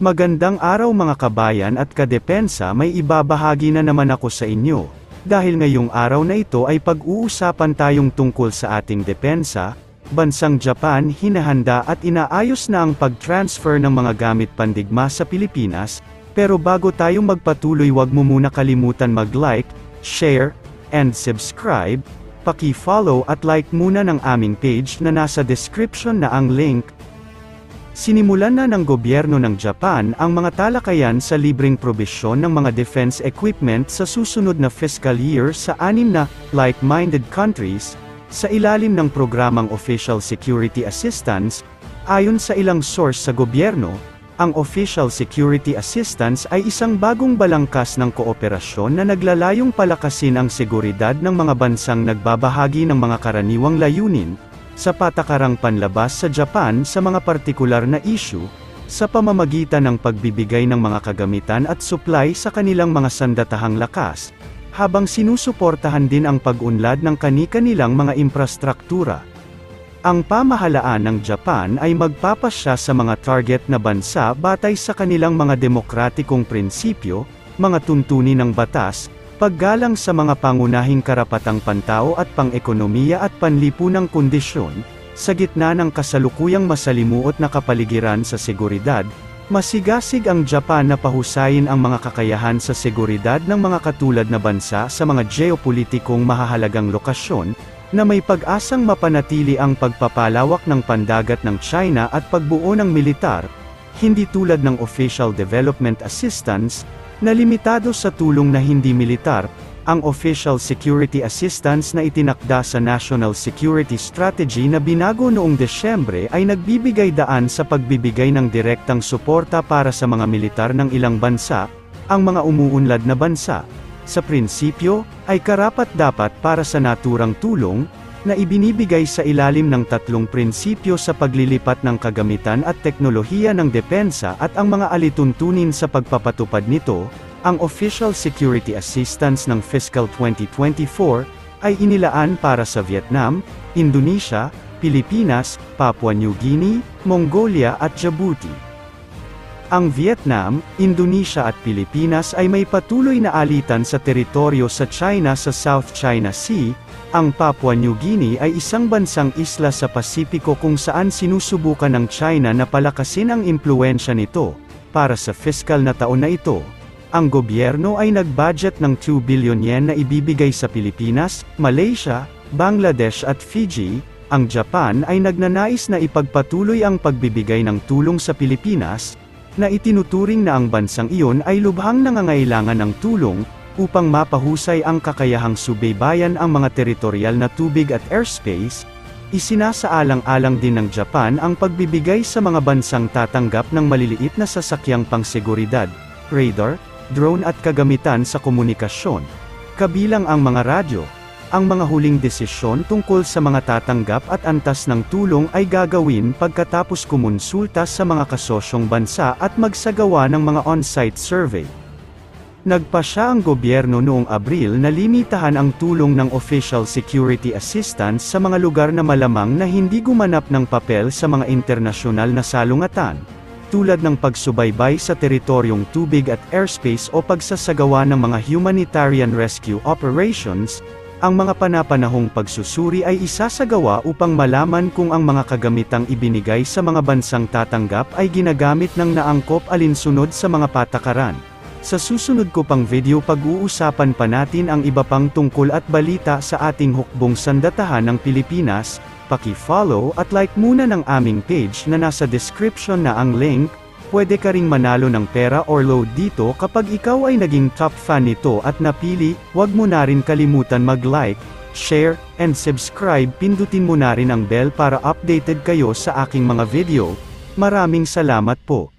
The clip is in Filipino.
Magandang araw mga kabayan at kadepensa, may ibabahagi na naman ako sa inyo. Dahil ngayong araw na ito ay pag-uusapan tayong tungkol sa ating depensa. Bansang Japan hinahanda at inaayos na ang pag-transfer ng mga gamit pandigma sa Pilipinas, pero bago tayo magpatuloy, wag mo muna kalimutan mag-like, share, and subscribe. Paki-follow at like muna ng aming page na nasa description na ang link. Sinimulan na ng gobyerno ng Japan ang mga talakayan sa libreng probisyon ng mga defense equipment sa susunod na fiscal year sa 6 na like-minded countries, sa ilalim ng programang Official Security Assistance. Ayon sa ilang source sa gobyerno, ang Official Security Assistance ay isang bagong balangkas ng kooperasyon na naglalayong palakasin ang seguridad ng mga bansang nagbabahagi ng mga karaniwang layunin sa patakarang panlabas sa Japan sa mga partikular na issue, sa pamamagitan ng pagbibigay ng mga kagamitan at supply sa kanilang mga sandatahang lakas, habang sinusuportahan din ang pag-unlad ng kani-kanilang mga infrastruktura. Ang pamahalaan ng Japan ay magpapasya sa mga target na bansa batay sa kanilang mga demokratikong prinsipyo, mga tuntunin ng batas, paggalang sa mga pangunahing karapatang pantao at pang-ekonomiya at panlipunang kondisyon, sa gitna ng kasalukuyang masalimuot na kapaligiran sa seguridad. Masigasig ang Japan na pahusayin ang mga kakayahan sa seguridad ng mga katulad na bansa sa mga geopolitikong mahahalagang lokasyon, na may pag-asang mapanatili ang pagpapalawak ng pandagat ng China at pagbuo ng militar, hindi tulad ng Official Development Assistance, na limitado sa tulong na hindi militar. Ang Official Security Assistance na itinakda sa National Security Strategy na binago noong Desyembre ay nagbibigay daan sa pagbibigay ng direktang suporta para sa mga militar ng ilang bansa, ang mga umuunlad na bansa. Sa prinsipyo, ay karapat-dapat para sa naturang tulong, na ibinibigay sa ilalim ng 3 prinsipyo sa paglilipat ng kagamitan at teknolohiya ng depensa at ang mga alituntunin sa pagpapatupad nito. Ang Official Security Assistance ng Fiscal 2024, ay inilaan para sa Vietnam, Indonesia, Pilipinas, Papua New Guinea, Mongolia at Djibouti. Ang Vietnam, Indonesia at Pilipinas ay may patuloy na alitan sa teritoryo sa China sa South China Sea. Ang Papua New Guinea ay isang bansang isla sa Pasipiko kung saan sinusubukan ng China na palakasin ang impluwensya nito. Para sa fiscal na taon na ito, ang gobyerno ay nag-budget ng 2 billion yen na ibibigay sa Pilipinas, Malaysia, Bangladesh at Fiji. Ang Japan ay nagnanais na ipagpatuloy ang pagbibigay ng tulong sa Pilipinas, na itinuturing na ang bansang iyon ay lubhang nangangailangan ng tulong, upang mapahusay ang kakayahang subaybayan ang mga teritorial na tubig at airspace. Isinasaalang-alang din ng Japan ang pagbibigay sa mga bansang tatanggap ng maliliit na sasakyang pangseguridad, radar, drone at kagamitan sa komunikasyon, kabilang ang mga radyo. Ang mga huling desisyon tungkol sa mga tatanggap at antas ng tulong ay gagawin pagkatapos kumonsulta sa mga kasosyong bansa at magsagawa ng mga on-site survey. Nagpasya ang gobyerno noong Abril na limitahan ang tulong ng Official Security Assistance sa mga lugar na malamang na hindi gumanap ng papel sa mga internasyonal na salungatan, tulad ng pagsubaybay sa teritoryong tubig at airspace o pagsasagawa ng mga humanitarian rescue operations. Ang mga panapanahong pagsusuri ay isasagawa upang malaman kung ang mga kagamitang ibinigay sa mga bansang tatanggap ay ginagamit ng naangkop alinsunod sa mga patakaran. Sa susunod ko pang video, pag-uusapan pa natin ang iba pang tungkol at balita sa ating hukbong sandatahan ng Pilipinas. Paki-follow at like muna ng aming page na nasa description na ang link. Pwede ka ring manalo ng pera or load dito kapag ikaw ay naging top fan nito at napili. Huwag mo na rin kalimutan mag-like, share, and subscribe. Pindutin mo na rin ang bell para updated kayo sa aking mga video. Maraming salamat po.